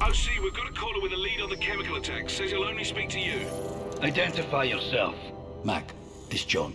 OC, we've got a caller with a lead on the chemical attack. Says he'll only speak to you. Identify yourself. Mac, this John.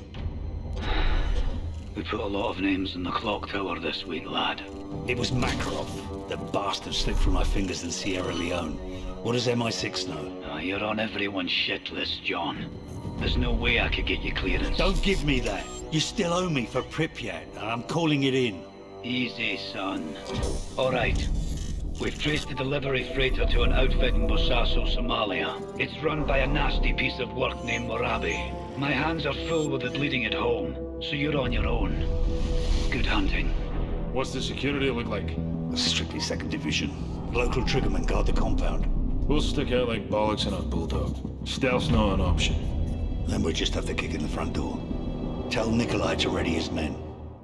We put a lot of names in the clock tower this week, lad. It was Makarov. The bastard slipped through my fingers in Sierra Leone. What does MI6 know? Oh, you're on everyone's shit list, John. There's no way I could get you clearance. Don't give me that. You still owe me for Pripyat, and I'm calling it in. Easy, son. All right. We've traced the delivery freighter to an outfit in Bosaso, Somalia. It's run by a nasty piece of work named Morabi. My hands are full with it leading it home, so you're on your own. Good hunting. What's the security look like? Strictly 2nd Division. Local triggermen guard the compound. We'll stick out like bollocks in a bulldog. Stealth's not an option. Then we'll just have to kick in the front door. Tell Nikolai to ready his men.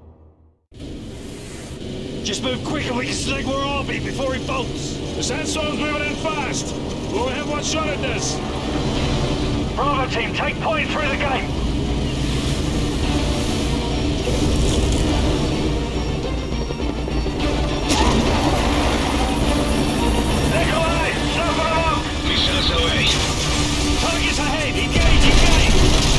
Just move quick and we can select where I'll be before he bolts! The sandstorm's moving in fast! We'll only have one shot at this! Bravo team, take point through the gate! Nikolai, suffer them up! Missiles away. Targets ahead, engage, engage!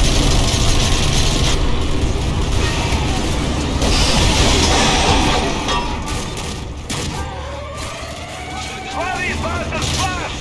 Slow these bastards fast!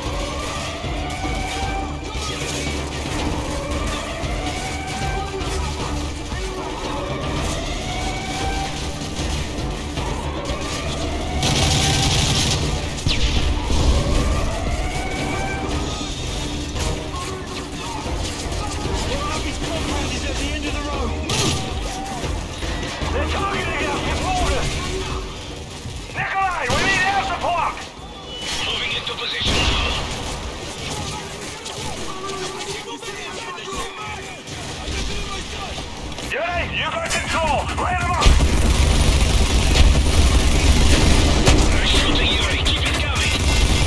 They're targeting us with mortars! Nikolai, we need air support! Moving into position now. Yuri, you got control! Light them up! They're shooting Yuri. Keep it coming.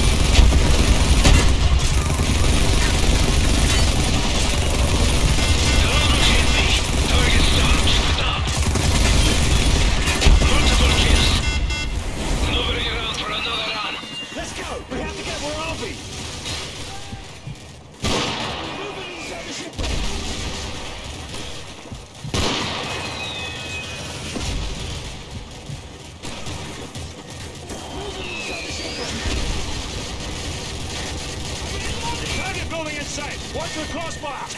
Don't hit me. Target stopped. Stop. Multiple kills. Maneuvering around for another run. Let's go! We have to get where I'll be! Target building in sight! Watch for crossbar!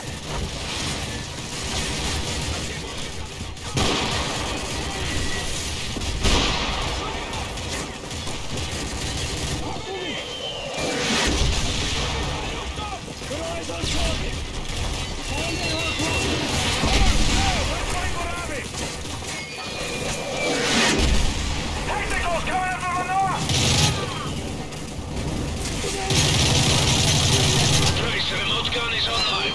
Good eyes on target! Technicals coming in from the north! Trace, the remote gun is online.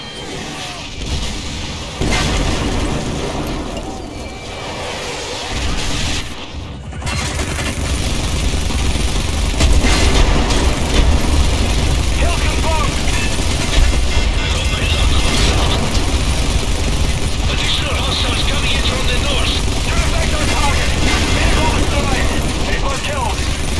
Kill confirmed! I got my lock closed out. Additional hostiles coming in from the north. Perfect on target! Vehicle destroyed! People killed!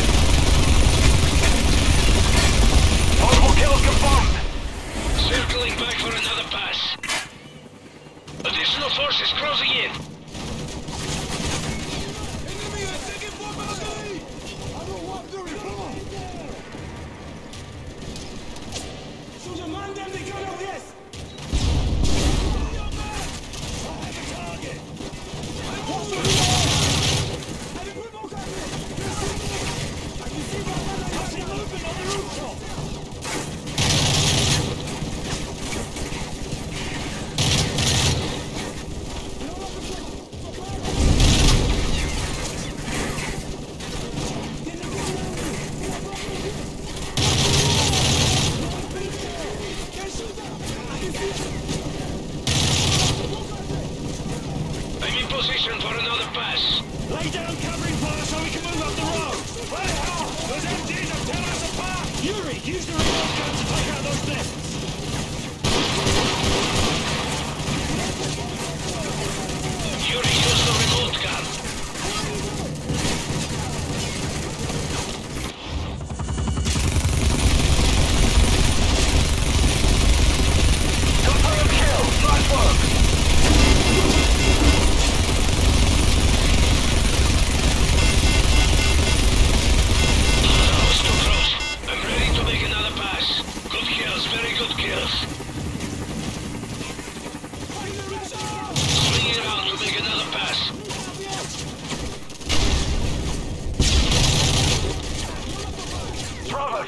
Multiple kills confirmed! Circling back for another pass. Additional forces closing in. I'm in position for another pass. Lay down covering fire so we can move up the road! What the hell? Those MGs are tearing us apart! Yuri, use the remote gun to take out those nests! Yuri, use the remote gun.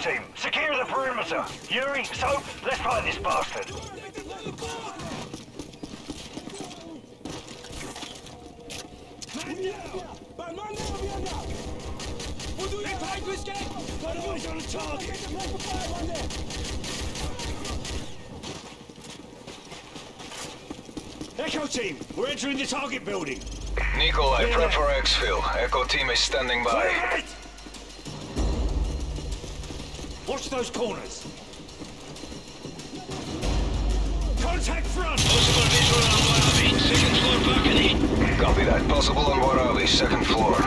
team. Secure the perimeter. Yuri, Soap, let's fight this bastard. On the target. Echo team, we're entering the target building. Nikolai, prep for exfil. Echo team is standing by. Right. Watch those corners. Contact front! Possible visual on Warabi. Second floor balcony. Copy that. Possible on Warabi, second floor.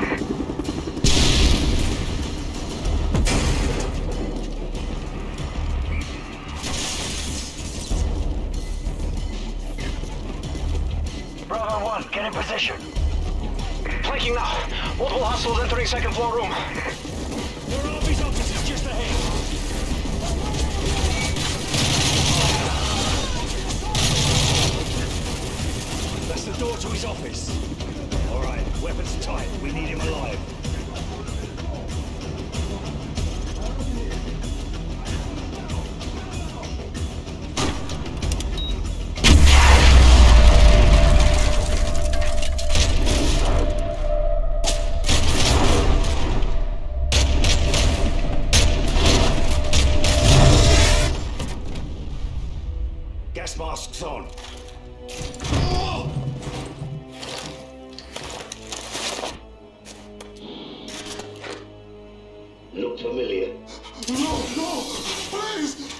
Bravo 1, get in position. Flanking now. Multiple hostiles entering second floor room. There are these officers just ahead. That's the door to his office. All right, weapons tight. We need him alive. Gas masks on. Look familiar. No, please!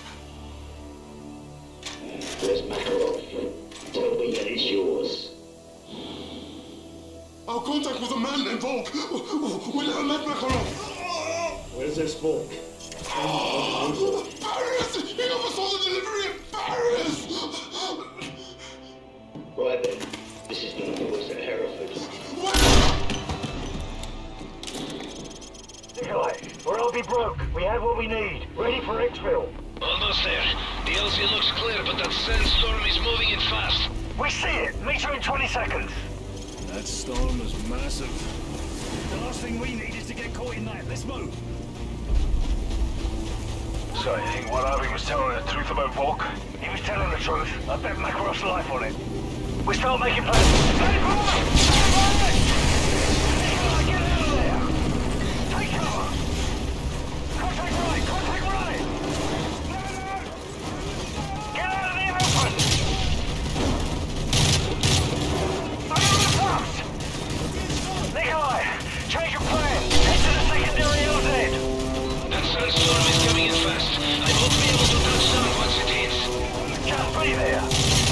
Where's Makarov? Tell me that it's yours. Our contact was a man named Volk. We never met Makarov. Where's this Volk? Paris! He oversaw the delivery in Paris! Right then. This is the voice at Hereford. Nikolai, we're LB broke. We have what we need. Ready for exfil. Almost there. The LZ looks clear, but that sandstorm is moving in fast. We see it. Meet you in 20 seconds. That storm is massive. The last thing we need is to get caught in that. Let's move. So you think Warabi was telling the truth about Volk? He was telling the truth. I bet Makarov's life on it. We start making plans. Stay forward! Nikolai, get out of there! Take cover! Contact right! Contact right! Get out of the open! I'm on the front! Nikolai, change your plan. Head to the secondary LZ. That sandstorm is coming in fast. I hope to be able to touch down once it hits. Just be there.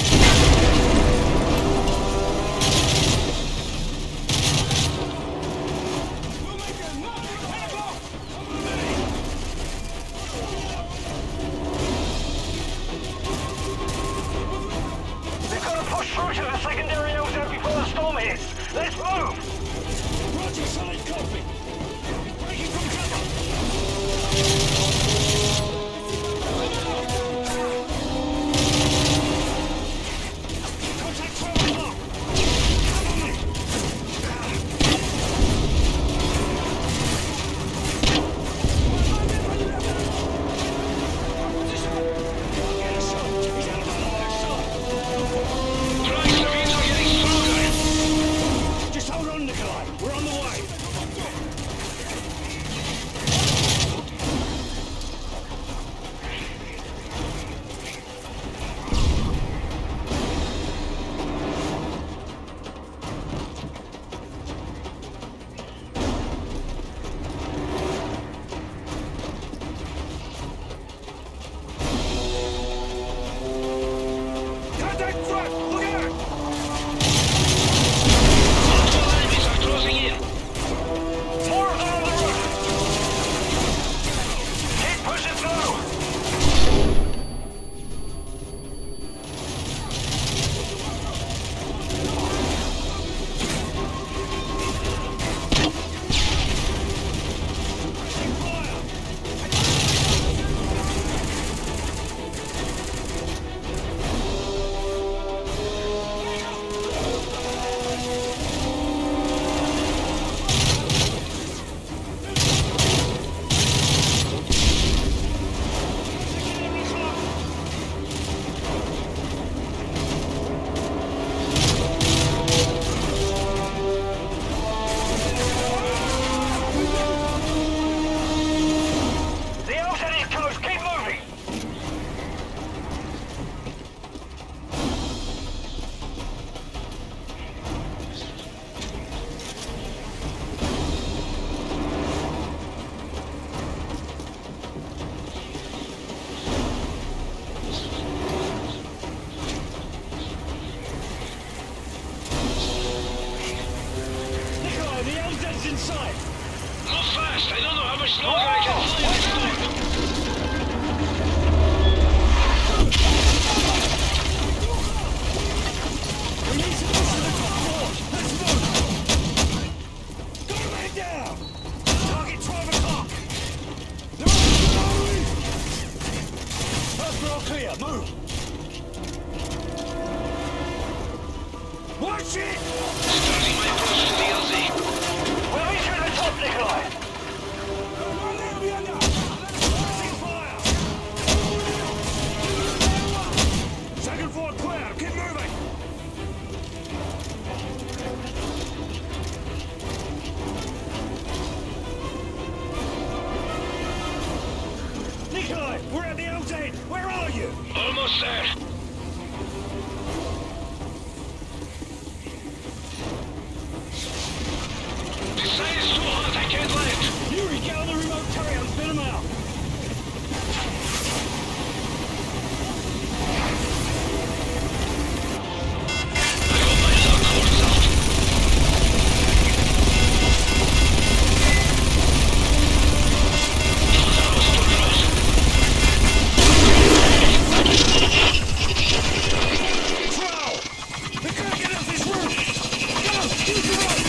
We've got to push through to the secondary LZ before the storm hits. Let's move. Roger, solid copy. Breaking from cover. Contact throwing up. Cover me. Get a shot. He's out of my line. Shot. Price of are getting stronger. Just hold on, Nikolai. We're on the way. in sight! Move fast! I don't know how much longer I can fly this storm! We need to push to the top floor! Let's move! Go man down! Target 12 o'clock! They're on the First floor clear, move! Watch it! Starting my approach to the LZ. We'll meet you at the top, Nikolai. Taking fire! Second floor clear, keep moving! Nikolai, we're at the LZ! Where are you? Almost there. This side is too hot, I can't land. Yuri, get on the remote carrier and spin him out! I hope my luck holds out. That was too close. Control! We can't get off this roof! Go! Use the rope!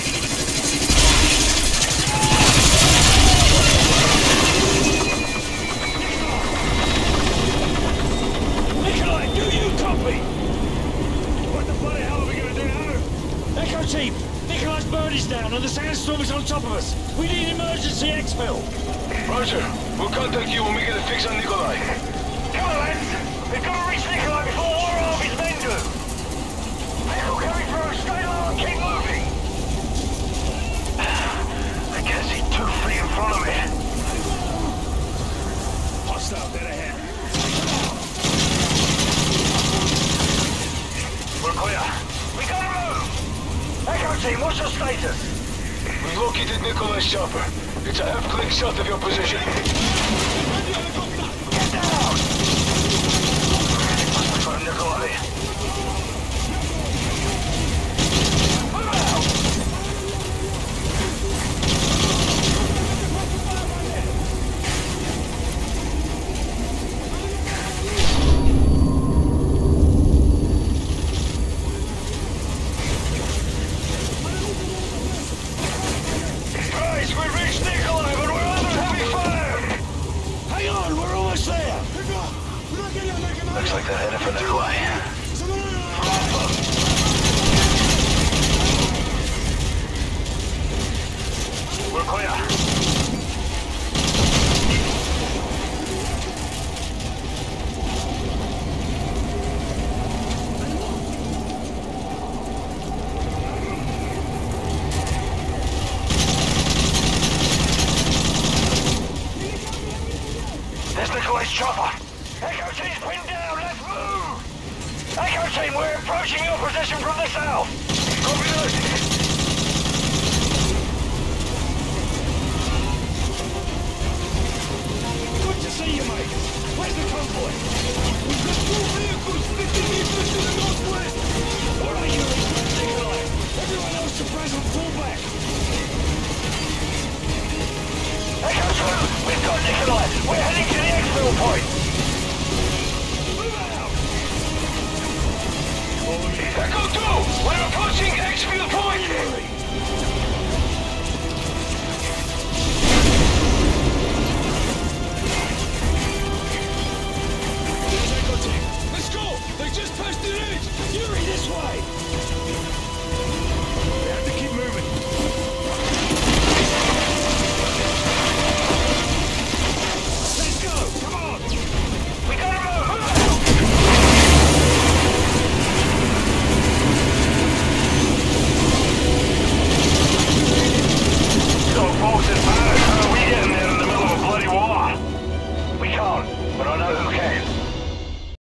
Nikolai, do you copy? What the bloody hell are we gonna do now? Echo team! Nikolai's bird is down and the sandstorm is on top of us! We need emergency exfil! Roger. We'll contact you when we get a fix on Nikolai. Come on, lads. We've got to reach Nikolai before more of his men do. Vehicle coming through. Stay low and keep moving. I can't see 2 feet in front of me. Hostile dead ahead! We're clear. We gotta move. Echo team, what's your status? We've located Nikolai's chopper. It's a half-click south of your position. Get down! Must be from Nikolai. Move out! Guys, we've reached Nikolai, but we're under heavy fire! Hang on, we're almost there! Looks like they're headed for Nikolai. We're clear. There's Nikolai's chopper. Echo team's pinned down. Let's move. Echo team, we're approaching your position from the south. Copy that.